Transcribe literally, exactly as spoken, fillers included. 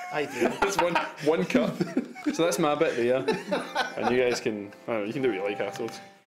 I do. It's one one cup. So that's my bit there, and you guys can I don't know, you can do what you like afterwards.